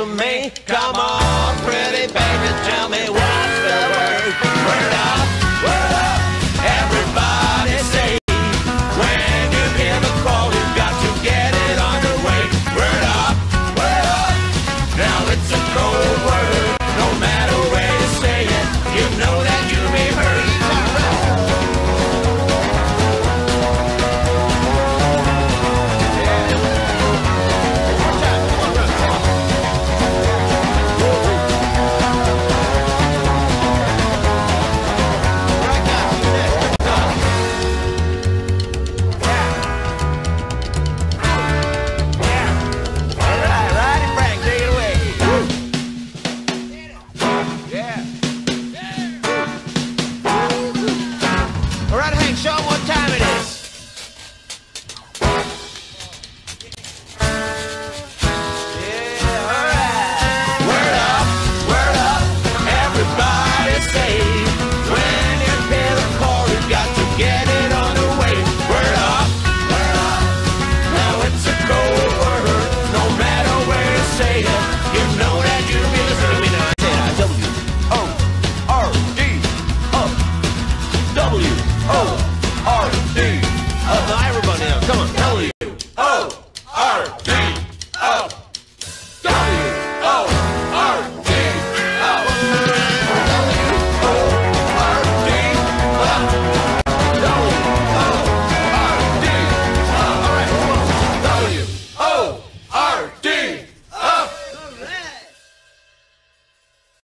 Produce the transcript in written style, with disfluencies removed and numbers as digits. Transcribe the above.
to me. Come on, pretty baby, tell me what's the word. Word up, everybody say. When you hear the call, you got to get it underway. Word up, now it's a cold word. No matter where you say it, you know that you'll be heard. Show 'em what time it is. Yeah, all right. Word up, everybody say. When you hear the call, you got to get it on the way. Word up, now it's a cold word. No matter where you say it, you know that you'll be listening to me now. I said W-O-R-D, W-O-R-D.